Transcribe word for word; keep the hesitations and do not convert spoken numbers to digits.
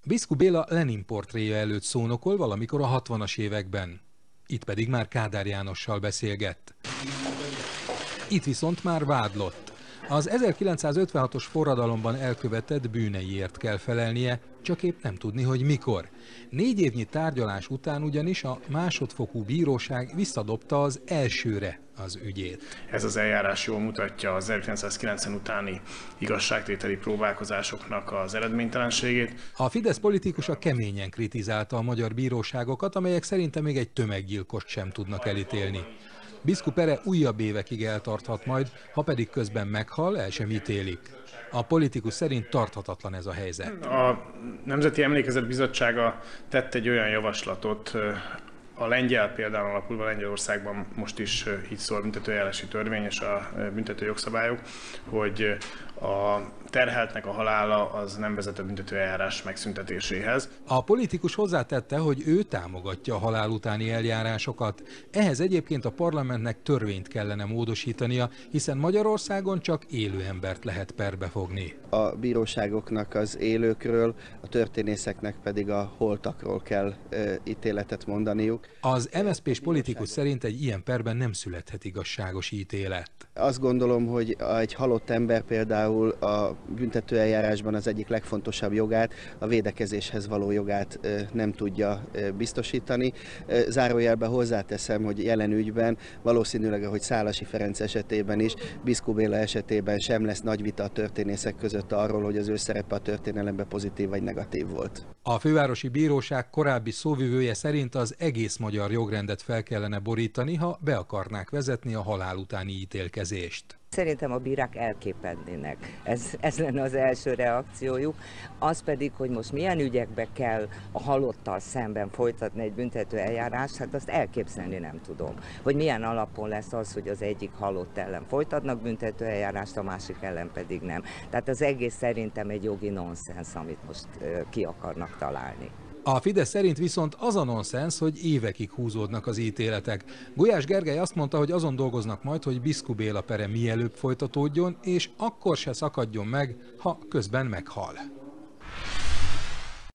Biszku Béla Lenin portréja előtt szónokol valamikor a hatvanas években. Itt pedig már Kádár Jánossal beszélgett. Itt viszont már vádlott. Az ezerkilencszázötvenhatos forradalomban elkövetett bűneiért kell felelnie, csak épp nem tudni, hogy mikor. Négy évnyi tárgyalás után ugyanis a másodfokú bíróság visszadobta az elsőre az ügyét. Ez az eljárás jól mutatja az ezerkilencszázkilencven utáni igazságtételi próbálkozásoknak az eredménytelenségét. A Fidesz politikusa keményen kritizálta a magyar bíróságokat, amelyek szerinte még egy tömeggyilkost sem tudnak elítélni. Biszku pere újabb évekig eltarthat majd, ha pedig közben meghal, el sem ítélik. A politikus szerint tarthatatlan ez a helyzet. A Nemzeti Emlékezet Bizottsága tett egy olyan javaslatot, a lengyel példán alapulva Lengyelországban most is így szól a büntetőeljárási törvény és a büntető jogszabályok, hogy a terheltnek a halála az nem vezet a büntetőeljárás megszüntetéséhez. A politikus hozzátette, hogy ő támogatja a halál utáni eljárásokat. Ehhez egyébként a parlamentnek törvényt kellene módosítania, hiszen Magyarországon csak élő embert lehet perbe fogni. A bíróságoknak az élőkről, a történészeknek pedig a holtakról kell e, ítéletet mondaniuk. Az em es zé pés politikus szerint egy ilyen perben nem születhet igazságos ítélet. Azt gondolom, hogy egy halott ember például a büntetőeljárásban az egyik legfontosabb jogát, a védekezéshez való jogát nem tudja biztosítani. Zárójelben hozzáteszem, hogy jelen ügyben valószínűleg, ahogy Szálasi Ferenc esetében is, Biszku Béla esetében sem lesz nagy vita a történészek között arról, hogy az ő szerepe a történelemben pozitív vagy negatív volt. A fővárosi bíróság korábbi szóvivője szerint az egész magyar jogrendet fel kellene borítani, ha be akarnák vezetni a halál utáni ítélkezést. Szerintem a bírák elképednének. Ez, ez lenne az első reakciójuk. Az pedig, hogy most milyen ügyekbe kell a halottal szemben folytatni egy büntető eljárást, hát azt elképzelni nem tudom. Hogy milyen alapon lesz az, hogy az egyik halott ellen folytatnak büntető eljárást, a másik ellen pedig nem. Tehát az egész szerintem egy jogi nonsens, amit most ki akarnak találni. A Fidesz szerint viszont az a nonsens, hogy évekig húzódnak az ítéletek. Gulyás Gergely azt mondta, hogy azon dolgoznak majd, hogy Biszku Béla pere mielőbb folytatódjon, és akkor se szakadjon meg, ha közben meghal.